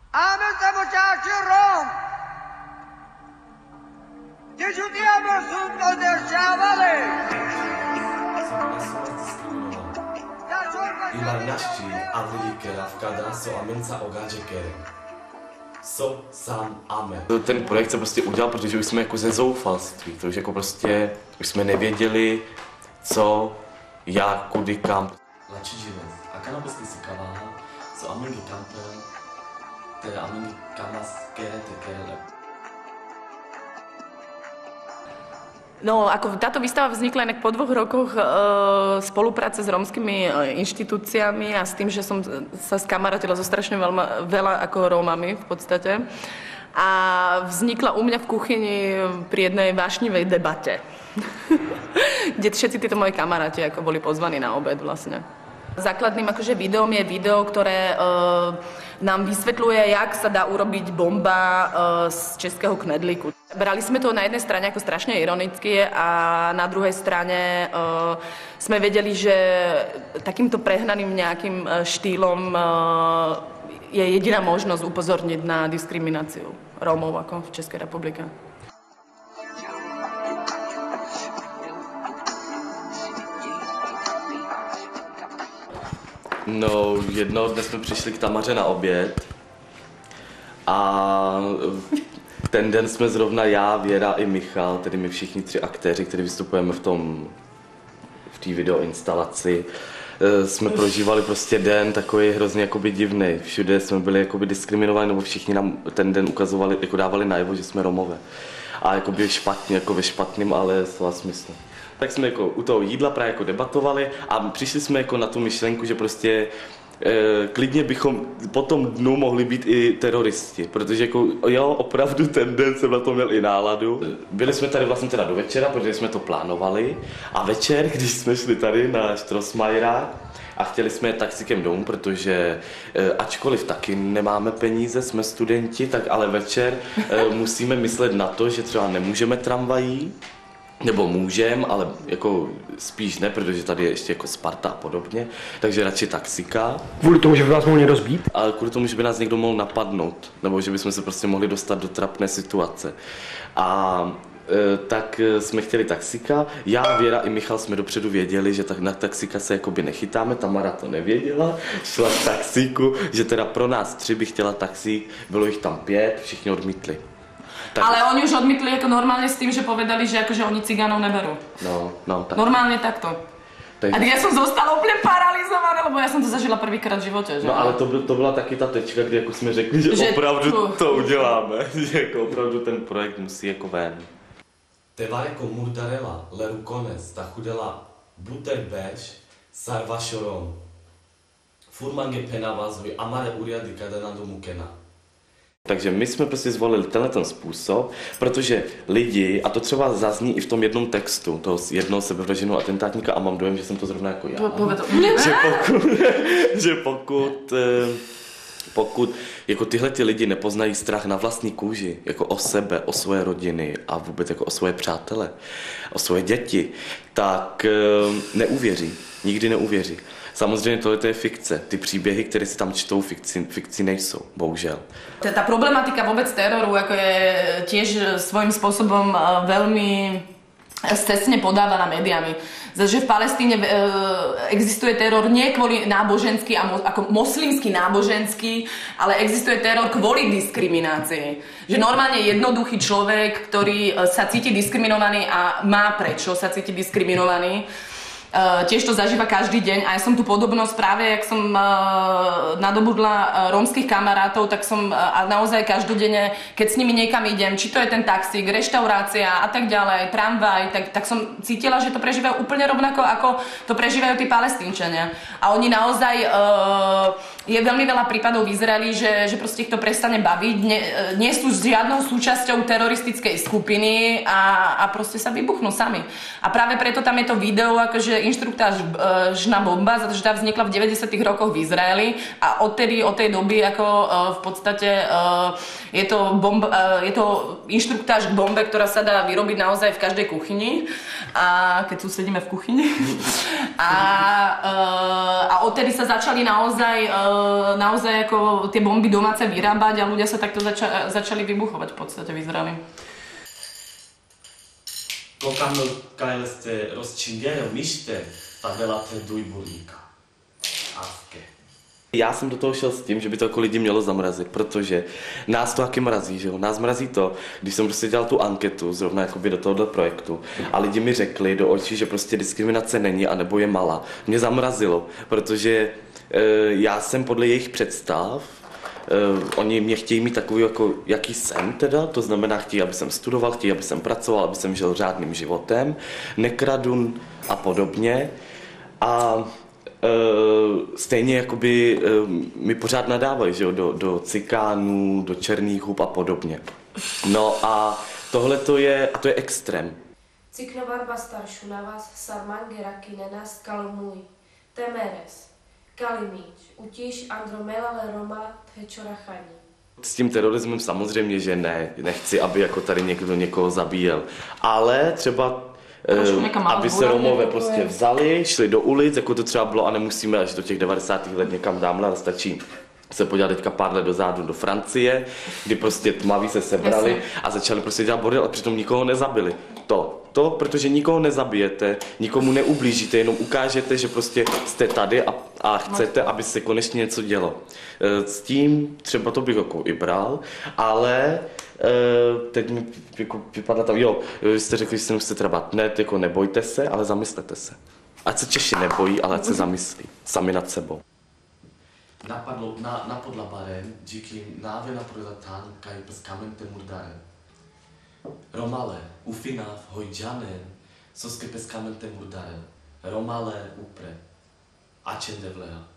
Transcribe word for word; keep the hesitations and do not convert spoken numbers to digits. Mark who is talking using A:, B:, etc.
A: Ahmed sabotaggio Rome! Discutiamo subito del chavale!
B: Imarnaşçı, avlili keravkada, so amenca ogáče kere. So sám ame. Ten projekt se prostě udělal, protože už jsme jako ze zoufalství, to už jako prostě, už jsme nevěděli, co, jak, kudy, kam. Lači žives, a kanabesky si kaváha, so amengi kampen, teda amengi kamas kere te kere.
C: No, ako táto výstava vznikla inak po dvoch rokoch e, spolupráce s rómskymi inštitúciami a s tým, že som sa skamarátila so strašne veľma, veľa ako Rómami v podstate. A vznikla u mňa v kuchyni pri jednej vášnivej debate, kde všetci títo moji kamaráti ako boli pozvaní na obed vlastne. Základným akože videom je video, ktoré e, nám vysvetľuje, jak sa dá urobiť bomba e, z českého knedlíku. Brali sme to na jednej strane ako strašne ironicky a na druhej strane e, sme vedeli, že takýmto prehnaným nejakým štýlom e, je jediná možnosť upozorniť na diskrimináciu Rómov ako v Českej republike.
B: No, jednoho dne jsme přišli k Tamaře na oběd a ten den jsme zrovna já, Věra i Michal, tedy my všichni tři aktéři, kteří vystupujeme v tom, v té videoinstalaci, jsme prožívali prostě den takový hrozně jakoby divný. Všude jsme byli jakoby diskriminovaní, nebo všichni nám ten den ukazovali, jako dávali najevo, že jsme Romové. A jakoby špatně, jako ve špatným, ale slova smyslu. Tak jsme jako u toho jídla právě jako debatovali a přišli jsme jako na tu myšlenku, že prostě e, klidně bychom po tom dnu mohli být i teroristi, protože jako jo, opravdu ten den jsem na to měl i náladu. Byli jsme tady vlastně teda do večera, protože jsme to plánovali a večer, když jsme šli tady na Strossmayera a chtěli jsme jet taxikem domů, protože e, ačkoliv taky nemáme peníze, jsme studenti, tak ale večer e, musíme myslet na to, že třeba nemůžeme tramvají, nebo můžem, ale jako spíš ne, protože tady je ještě jako Sparta a podobně, takže radši taxika.
D: Kvůli tomu, že by vás mohl někdo zbít?
B: Ale kvůli tomu, že by nás někdo mohl napadnout, nebo že bychom se prostě mohli dostat do trapné situace. A e, tak jsme chtěli taxika, já, Věra i Michal jsme dopředu věděli, že tak na taxika se jakoby nechytáme, Tamara to nevěděla, šla v taxíku, že teda pro nás tři by chtěla taxík, bylo jich tam pět, všichni odmítli. Tak.
C: Ale oni už odmítli jako normálně s tím, že povedali, že akože oni cigánov neberú.
B: No, no, tak.
C: Normálně takto.
B: Tak.
C: A ja som zostala úplně paralizovaná, lebo ja som to zažila prvýkrát v životě, že?
B: No ale to, byl, to byla taky ta tečka, kdy jako jsme řekli, že, že opravdu to, to uděláme, že jako opravdu ten projekt musí jako ven. Tevare murdarela leru konec, ta chudela buterbeš sarva šorom. Furmange penavazvoj amare uriady kadenando mukena. Takže my jsme prostě zvolili tenhle ten způsob, protože lidi, a to třeba zazní i v tom jednom textu, toho jednoho sebevraženého atentátníka, a mám dojem, že jsem to zrovna jako já, že pokud, že pokud, pokud jako tyhle ty lidi nepoznají strach na vlastní kůži, jako o sebe, o svoje rodiny a vůbec jako o svoje přátele, o svoje děti, tak neuvěří, nikdy neuvěří. Samozřejmě tohle je fikce. Ty příběhy, které si tam čtou, fikci, fikci nejsou, bohužel.
C: Ta problematika vůbec teroru jako je tiež svojím spôsobom veľmi cestne podávaná médiami. Že v Palestíne existuje teror nie kvôli náboženský, ako moslimský náboženský, ale existuje teror kvôli diskriminácii. Že normálne jednoduchý človek, ktorý sa cíti diskriminovaný a má prečo sa cíti diskriminovaný, Uh, tiež to zažíva každý deň a ja som tu podobnosť práve, jak som uh, nadobudla uh, rómskych kamarátov, tak som uh, a naozaj každodenne, keď s nimi niekam idem, či to je ten taxík, reštaurácia a tak ďalej, tramvaj, tak, tak som cítila, že to prežívajú úplne rovnako, ako to prežívajú tí Palestínčania. A oni naozaj, uh, je veľmi veľa prípadov v Izraeli, že, že proste ich to prestane baviť, nie, nie sú žiadnou súčasťou teroristickej skupiny a, a proste sa vybuchnú sami. A práve preto tam je to video, akože inštruktážna bomba, protože tá vznikla v deväťdesiatych rokoch v Izraeli a odtedy, od tej doby ako uh, v podstate uh, je to, bomba, uh, je to inštruktáž k bombe, ktorá sa dá vyrobiť naozaj v každej kuchyni, a keď tu sedíme v kuchyni. A, uh, a odtedy sa začali naozaj uh, naozaj ako tie bomby domáce vyrábať a ľudia sa takto zača- začali vybuchovať v podstate v Izraeli.
E: Koukám, Kyle, jste rozčinděl, myšte, ta byla ten dujbulíka. Avke.
B: Já jsem do toho šel s tím, že by to jako lidi mělo zamrazit, protože nás to taky mrazí, že jo? Nás mrazí to, když jsem prostě dělal tu anketu zrovna jakoby do tohohle projektu a lidi mi řekli do očí, že prostě diskriminace není anebo je malá. Mě zamrazilo, protože e, já jsem podle jejich představ, e, oni mě chtějí mít takový, jako, jaký jsem teda, to znamená chtějí, aby jsem studoval, chtějí, aby jsem pracoval, aby jsem žil řádným životem, nekradu a podobně. A Uh, stejně jakoby uh, mi pořád nadávají, že jo, do, do cikánů, do černých hub a podobně. No a tohle to je, a to je extrém.
F: Ciknovar bastar šunavas sarman gerakinenas kalmuj, temeres, kalimíč, utíš andromelale roma tchečorachani.
B: S tím terorismem samozřejmě, že ne, nechci, aby jako tady někdo někoho zabíjel, ale třeba Uh, aby se Romové prostě vzali, šli do ulic, jako to třeba bylo a nemusíme až do těch devadesátých let někam dámhle, ale stačí se podívat teďka pár let dozadu do Francie, kdy prostě tmaví se sebrali a začali prostě dělat bordel a přitom nikoho nezabili. To, to, protože nikoho nezabijete, nikomu neublížíte, jenom ukážete, že prostě jste tady a, a chcete, aby se konečně něco dělo. S tím třeba to bych jako i bral, ale Uh, teď mi jako vypadá tam, jo, vy jste řekli, že se musíte třeba ne, jako nebojte se, ale zamyslete se. Ať se Češi nebojí, ale ať se zamyslí, sami nad sebou.
E: Napadlo, na, napadla barem, díky návě naprodatán, kaj pes kamentem murdaren. Romale, ufinav, hojdžanen, soske pes kamentem murdaren. Romale, upre, ačen devlea.